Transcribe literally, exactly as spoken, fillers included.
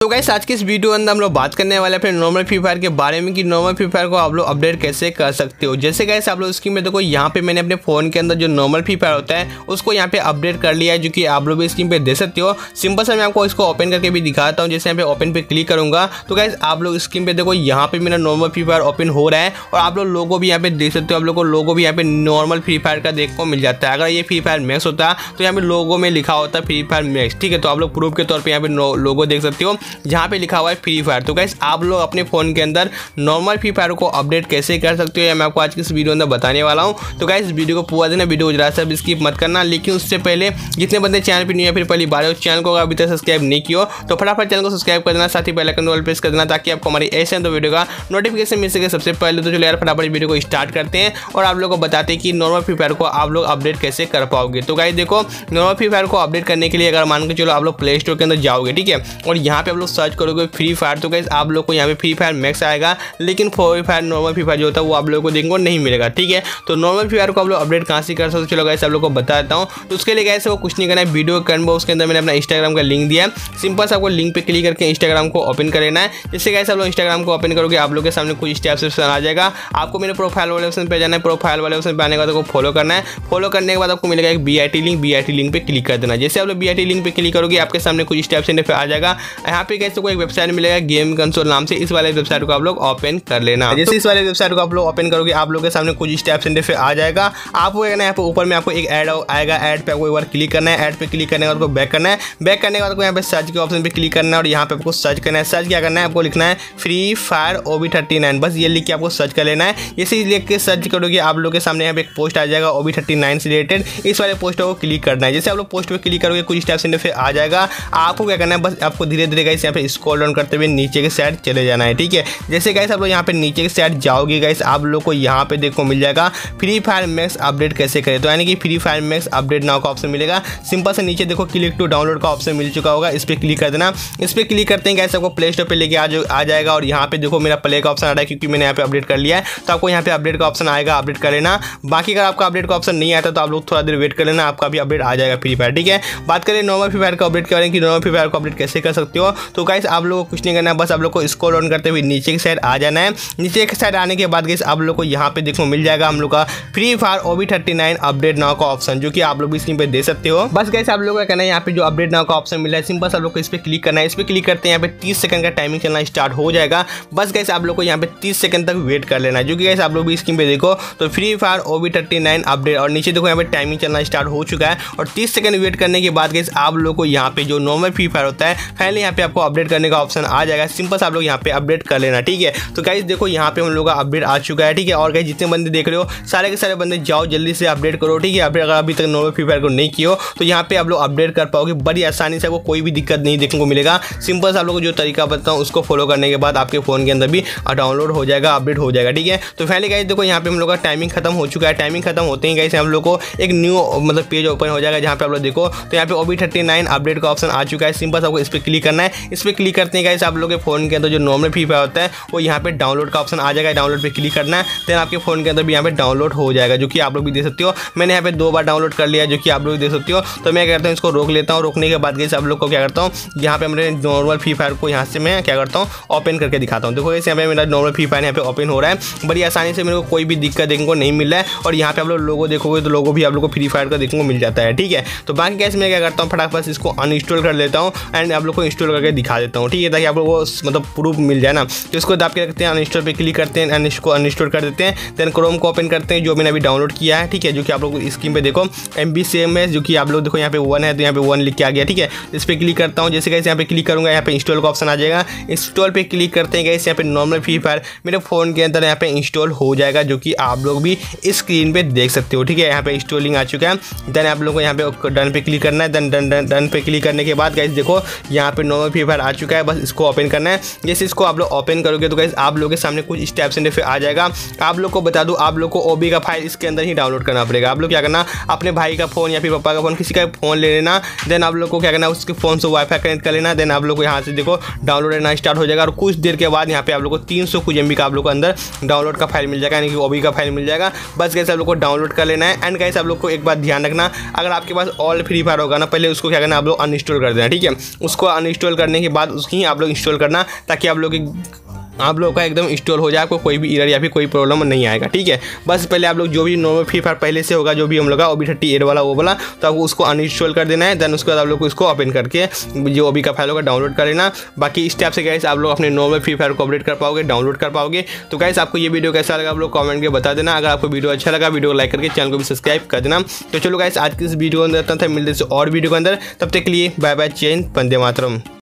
तो गाइस आज की इस वीडियो के अंदर हम लोग बात करने वाले अपने नॉर्मल फ्री फायर के बारे में कि नॉर्मल फ्री फायर को आप लोग अपडेट कैसे कर सकते हो। जैसे गाइस आप लोग स्क्रीन में देखो, यहाँ पे मैंने अपने फोन के अंदर जो नॉर्मल फ्री फायर होता है उसको यहाँ पे अपडेट कर लिया है, जो कि आप लोग भी स्क्रीन पे दे सकते हो। सिंपल सा मैं आपको इसको ओपन करके भी दिखाता हूँ। जैसे यहाँ पे ओपन पे क्लिक करूंगा तो गाइस आप लोग स्क्रीन पे देखो, यहाँ पे मेरा नॉर्मल फ्री फायर ओपन हो रहा है और आप लोग लोगो भी यहाँ पे देख सकते हो। आप लोग को लोगो भी यहाँ पे नॉर्मल फ्री फायर का देखने को मिल जाता है। अगर ये फ्री फायर मैक्स होता तो यहाँ पे लोगो में लिखा होता फ्री फायर मैक्स, ठीक है। तो आप लोग प्रूफ के तौर पर यहाँ पे लोगो देख सकते हो जहाँ पे लिखा हुआ है फ्री फायर। तो गाइस आप लोग अपने फोन के अंदर नॉर्मल फ्री फायर को अपडेट कैसे कर सकते हो, या मैं आपको आज की इस वीडियो अंदर बताने वाला हूं। तो गाइस वीडियो को पूरा देना, वीडियो जरा सा भी स्किप मत करना। लेकिन उससे पहले जितने बंदे चैनल पर नहीं है, फिर पहली बार उस चैनल को अभी तक सब्सक्राइब नहीं किया तो फटाफट चैनल को सब्सक्राइब कर देना, साथ ही बेल आइकन वाला प्रेस कर देना ताकि आपको हमारी ऐसे तो वीडियो का नोटिफिकेशन मिल सके सबसे पहले। तो चलो यार फटाफट वीडियो को स्टार्ट करते हैं और आप लोगों को बताते हैं कि नॉर्मल फ्री फायर को आप लोग अपडेट कैसे कर पाओगे। तो गाइस देखो, नॉर्मल फ्री फायर को अपडेट करने के लिए अगर मान के चलो आप लोग प्ले स्टोर के अंदर जाओगे, ठीक है, और यहाँ पे आप लोग सर्च करोगे फ्री फायर, तो गाइस आप लोग को यहाँ पे फ्री फायर मैक्स आएगा, लेकिन Free Fire normal free Fire जो होता है वो आप लोगों को देखने को नहीं मिलेगा, ठीक है। तो नॉर्मल फ्री फायर को आप लोग अपडेट कहाँ से कर सकते हो, चलो गाइस आप लोग को बता देता हूँ। तो उसके लिए गाइस वो कुछ नहीं करना है, वीडियो करना उसके अंदर मैंने अपना इंस्टाग्राम का लिंक दिया है। सिंपल से आपको लिंक पे क्लिक करके इंस्टाग्राम को ओपन कर लेना है। जैसे गाइस आप लोग इंस्टाग्राम को ओपन करोगे आप लोग के सामने कुछ स्टेप्स आ जाएगा। आपको मेरे प्रोफाइल वाले ऑप्शन पे जाना है, प्रोफाइल वाले ऑप्शन पे आने के बाद आपको फॉलो करना है। फॉलो करने के बाद आपको मिलेगा एक B I T link, B I T link पे क्लिक कर देना। जैसे आप लोग बी आई टी लिंक पे क्लिक करोगे आपके सामने कुछ स्टेप्स आ जाएगा। यहाँ पे गाइस को एक वेबसाइट मिलेगा गेम कंसोल नाम से, इस वाले वेबसाइट को आप लोग ओपन कर लेना। जैसे इस वाले वेबसाइट को आप लोग ओपन करोगे आप लोग के सामने कुछ स्टेप्स इंटरफेस आ जाएगा। आपको यहाँ पे ऊपर में आपको एक ऐड आएगा, ऐड पे आपको एक बार क्लिक करना है। ऐड पे क्लिक करने के बाद आपको बैक करना है। बैक करने के बाद आपको यहाँ पे सर्च के ऑप्शन पे क्लिक करना है और यहाँ पे आपको सर्च करना है। सर्च क्या करना है, आपको लिखना है Free fire O B thirty nine, बस ये लिख के आपको सर्च कर लेना है। जैसे ही लिख के सर्च करोगे आप लोग के सामने यहाँ पे एक पोस्ट आ जाएगा ओ बी थर्टी नाइन से रिलेटेड, इस वाले पोस्ट को क्लिक करना है। जैसे आप लोग पोस्ट पे क्लिक करोगे कुछ स्टेप्स इंटरफेस आ जाएगा। आपको क्या करना है, बस आपको धीरे धीरे गाइस यहाँ पे स्क्रॉल डाउन करते हुए नीचे के साइड चले जाना है, ठीक है। जैसे गाइस आप लोग यहाँ पे नीचे के साइड जाओगे गाइस आप लोग को यहाँ पे देखो मिल जाएगा फ्री फायर मैक्स अपडेट कैसे करें। तो यानी कि Free Fire Max update now का ऑप्शन मिलेगा। सिंपल से नीचे देखो क्लिक टू डाउनलोड का ऑप्शन मिल चुका होगा, इस पर क्लिक कर देना। इस पर क्लिक करते हैं गाइस आपको प्ले स्टोर पे लेके आ जाएगा और यहाँ पे देखो मेरा प्ले का ऑप्शन आ रहा है क्योंकि मैंने यहाँ पे अपडेट कर लिया है। तो आपको यहाँ पे अपडेट का ऑप्शन आएगा, अपडेट कर लेना। बाकी अगर आपका अपडेट का ऑप्शन नहीं आता तो आप लोग थोड़ा देर वेट कर लेना, आपका भी अपडेट आ जाएगा फ्री फायर, ठीक है। बात करें नॉर्मल फ्री फायर का अपडेट के बारे में कि नॉर्मल फ्री फायर को अपडेट कैसे कर सकते हो। तो गाइस आप लोग को कुछ नहीं करना है, बस आप लोग को स्क्रॉल डाउन करते हुए नीचे की साइड आ जाना है। नीचे की साइड आने के बाद गाइस आप लोग को यहाँ पे देखो मिल जाएगा हम लोग का free fire O B thirty nine update now का ऑप्शन, जो कि आप लोग भी स्क्रीन पे दे सकते हो। बस गाइस आप लोगों का कहना है यहाँ पे जो अपडेट नाउ का ऑप्शन मिला है, सिंपल आप लोग को इस पे क्लिक करना है। इस पे क्लिक करते हैं यहाँ पे तीस सेकंड का टाइमिंग चलना स्टार्ट हो जाएगा। बस गाइस आप लोग को यहाँ पे तीस सेकंड तक वेट कर लेना है, जो कि गाइस आप लोग भी स्क्रीन पे देखो तो free fire O B thirty nine update और नीचे देखो यहाँ पे टाइमिंग चलना स्टार्ट हो चुका है। और तीस सेकंड वेट करने के बाद गाइस आप लोग को यहाँ पे जो नॉर्मल फ्री फायर होता है पहले यहाँ पे आपको अपडेट करने का ऑप्शन आ जाएगा। सिंपल आप लोग यहाँ पे अपडेट कर लेना, ठीक है। तो गाइस देखो यहाँ पे हम लोग का अपडेट आ चुका है, ठीक है। और गाइस जितने बंदे देख रहे हो सारे के सारे बंदे जाओ जल्दी से अपडेट करो, ठीक है। अपडेट अगर अभी तक नॉर्मल फ्री फायर को नहीं किया तो यहाँ पे आप लोग अपडेट कर पाओगे बड़ी आसानी से, आपको कोई भी दिक्कत नहीं देखने को मिलेगा। सिंपल से आप लोग को जो तरीका बताऊँ उसको फॉलो करने के बाद आपके फोन के अंदर भी डाउनलोड हो जाएगा, अपडेट हो जाएगा, ठीक है। तो फाइनली गाइस देखो यहाँ पे हम लोग का टाइमिंग खत्म हो चुका है। टाइमिंग खत्म होते ही गाइस हम लोग को एक न्यू मतलब पेज ओपन हो जाएगा जहाँ पे आप लोग देखो तो यहाँ पे O B thirty nine update का ऑप्शन आ चुका है। सिंपल आपको इस पर क्लिक करना है। इस पर क्लिक करते हैं गाइस आप लोग के फोन के अंदर जो नॉर्मल फ्री फायर होता है वो यहाँ पे डाउनलोड का ऑप्शन आ जाएगा। डाउनलोड पे क्लिक करना है, देन आपके फोन के अंदर भी यहाँ पे डाउनलोड हो जाएगा, जो कि आप लोग भी देख सकते हो। मैंने यहाँ पे दो बार डाउनलोड कर लिया, जो कि आप लोग देख सकते हो। तो मैं क्या करता हूँ इसको रोक लेता हूँ। रोकने के बाद गाइस आप लोग को क्या करता हूँ, यहाँ पे मेरे नॉर्मल फ्री फायर को यहाँ से मैं क्या करता हूँ ओपन करके दिखाता हूँ। देखो गाइस यहाँ पे मेरा नॉर्मल फ्री फायर यहाँ पे ओपन हो रहा है बड़ी आसानी से, मेरे को कोई भी दिक्कत देखने को नहीं मिल रहा है। और यहाँ पे आप लोग लोगो देखोगे तो लोगो भी आप लोग को फ्री फायर का देखने को मिल जाता है, ठीक है। तो बाकी गाइस मैं क्या करता हूँ फटाफट इसको अनइंस्टॉल कर लेता हूँ एंड आप लोग को इंस्टॉल करके दिखा देता हूँ, ठीक है, ताकि आप लोग को मतलब प्रूफ मिल जाए ना। तो इसको दाब के रखते हैं, अनइंस्टॉल पे क्लिक करते हैं एंड इसको अनइंस्टॉल कर देते हैं। देन क्रोम को ओपन करते हैं जो मैंने अभी डाउनलोड किया है, ठीक है, जो कि आप लोग स्क्रीन पे देखो एम बी सेम है, जो कि आप लोग देखो यहाँ पे वन है तो यहाँ पे वन लिख के आ गया, ठीक है। इस पर क्लिक करता हूँ। जैसे गाइस यहाँ पे क्लिक करूँगा यहाँ पे इंस्टॉल का ऑप्शन आ जाएगा। इंस्टॉल पे क्लिक करते हैं गाइस यहाँ पे नॉर्मल फ्री फायर मेरे फोन के अंदर यहाँ पे इंस्टॉल हो जाएगा, जो कि आप लोग भी स्क्रीन पे देख सकते हो, ठीक है। यहाँ पे इंस्टॉलिंग आ चुका है। देन आप लोग को यहाँ पे डन पे क्लिक करना है। देन डन डन डन पे क्लिक करने के बाद गाइस देखो यहाँ पे नॉर्मल फ्री फायर आ चुका है, बस इसको ओपन करना है। जैसे इसको आप लोग ओपन करोगे तो गाइस आप लोग के सामने कुछ स्टेप्स इंटरफेस आ जाएगा। आप लोग को बता दूं आप लोग को ओबी का फाइल इसके अंदर ही डाउनलोड करना पड़ेगा। आप लोग क्या करना, अपने भाई का फोन या फिर पापा का फोन, किसी का फोन ले लेना। देन आप लोग को क्या करना, उसके फोन से वाईफाई कनेक्ट कर लेना। देन आप लोग को यहाँ से देखो डाउनलोड करना स्टार्ट हो जाएगा और कुछ देर के बाद यहाँ पे आप लोग को तीन सौ कुछ एम बी का आप लोग को अंदर डाउनलोड का फाइल मिल जाएगा, यानी कि ओबी का फाइल मिल जाएगा। बस गाइस आप लोग को डाउनलोड कर लेना है। एंड गाइस आप लोग को एक बात ध्यान रखना, अगर आपके पास ऑल फ्री फायर होगा ना, पहले उसको क्या करना, आप लोग अनइंस्टॉल कर देना, ठीक है। उसको अनइंस्टॉल करने करने के बाद उसकी ही आप लोग इंस्टॉल करना, ताकि आप लोग आप लोगों का एकदम इंस्टॉल हो जाए, आपको कोई भी एरर या फिर कोई प्रॉब्लम नहीं आएगा। ठीक है, बस पहले आप लोग जो भी नॉर्मल फ्री फायर पहले से होगा, जो भी हम लोग का ओ बी थर्टी एट वाला वो वाला, तो आपको उसको अनइंस्टॉल कर देना है। देन उसके बाद आप लोग को इसको ओपन करके जो ओबी का फाइल होगा डाउनलोड कर लेना। बाकी इस टाइप से गाइस आप लोग अपने नॉर्मल फ्री फायर को अपडेट कर पाओगे, डाउनलोड कर पाओगे। तो गाइस आपको ये वीडियो कैसा लगा आप लोग कमेंट में बता देना। अगर आपको वीडियो अच्छा लगा वीडियो को लाइक करके चैनल को भी सब्सक्राइब कर देना। तो चलो गाइस आज की इस वीडियो के अंदर था, मिलते हैं और वीडियो के अंदर, तब तक के लिए बाय बाय, जय हिंद, वंदे मातरम।